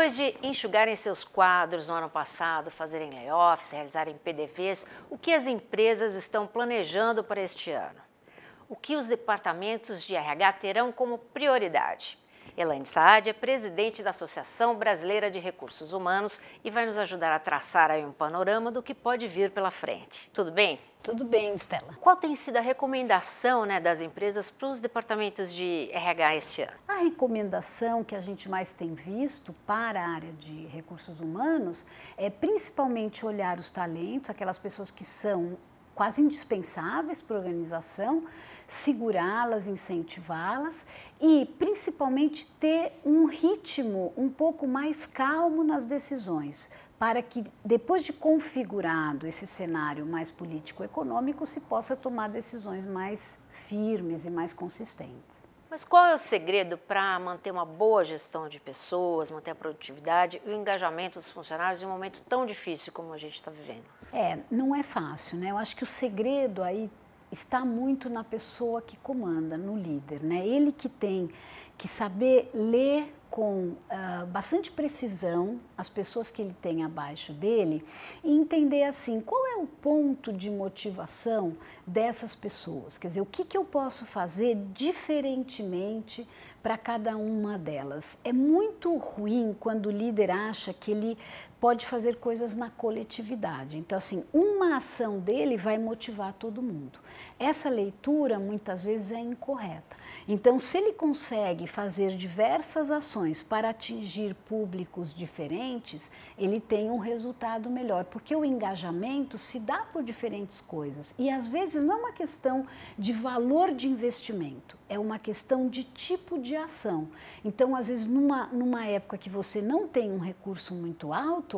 Depois de enxugarem seus quadros no ano passado, fazerem layoffs, realizarem PDVs, o que as empresas estão planejando para este ano? O que os departamentos de RH terão como prioridade? Elaine Saad é presidente da Associação Brasileira de Recursos Humanos e vai nos ajudar a traçar aí um panorama do que pode vir pela frente. Tudo bem? Tudo bem, Stella. Qual tem sido a recomendação das empresas para os departamentos de RH este ano? A recomendação que a gente mais tem visto para a área de recursos humanos é principalmente olhar os talentos, aquelas pessoas que são quase indispensáveis para a organização, segurá-las, incentivá-las e principalmente ter um ritmo um pouco mais calmo nas decisões, para que depois de configurado esse cenário mais político-econômico se possa tomar decisões mais firmes e mais consistentes. Mas qual é o segredo para manter uma boa gestão de pessoas, manter a produtividade e o engajamento dos funcionários em um momento tão difícil como a gente está vivendo? Não é fácil, né? Eu acho que o segredo aí está muito na pessoa que comanda, no líder, né? Ele que tem que saber ler com bastante precisão as pessoas que ele tem abaixo dele e entender assim, qual é o ponto de motivação dessas pessoas? Quer dizer, o que eu posso fazer diferentemente para cada uma delas? É muito ruim quando o líder acha que ele pode fazer coisas na coletividade. Então, assim, uma ação dele vai motivar todo mundo. Essa leitura, muitas vezes, é incorreta. Então, se ele consegue fazer diversas ações para atingir públicos diferentes, ele tem um resultado melhor, porque o engajamento se dá por diferentes coisas. E, às vezes, não é uma questão de valor de investimento, é uma questão de tipo de ação. Então, às vezes, numa época que você não tem um recurso muito alto,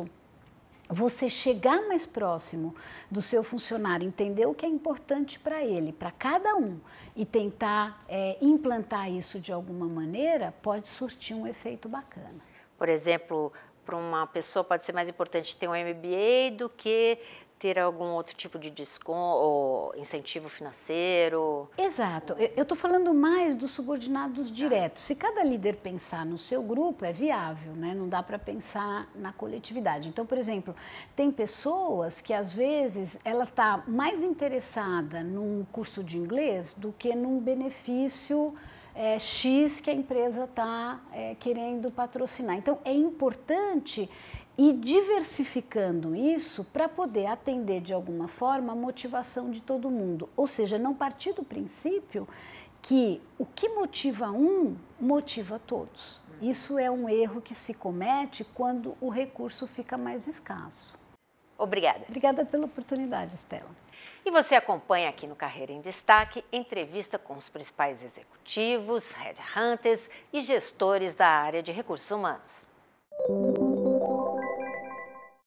você chegar mais próximo do seu funcionário, entender o que é importante para ele, para cada um, e tentar implantar isso de alguma maneira, pode surtir um efeito bacana. Por exemplo, para uma pessoa pode ser mais importante ter um MBA do que ter algum outro tipo de desconto ou incentivo financeiro? Exato. Eu estou falando mais dos subordinados diretos. Se cada líder pensar no seu grupo, é viável, né? Não dá para pensar na coletividade. Então, por exemplo, tem pessoas que às vezes ela está mais interessada num curso de inglês do que num benefício X que a empresa está querendo patrocinar. Então, é importante ir diversificando isso para poder atender de alguma forma a motivação de todo mundo. Ou seja, não partir do princípio que o que motiva um, motiva todos. Isso é um erro que se comete quando o recurso fica mais escasso. Obrigada. Obrigada pela oportunidade, Stella. E você acompanha aqui no Carreira em Destaque entrevista com os principais executivos, headhunters e gestores da área de recursos humanos.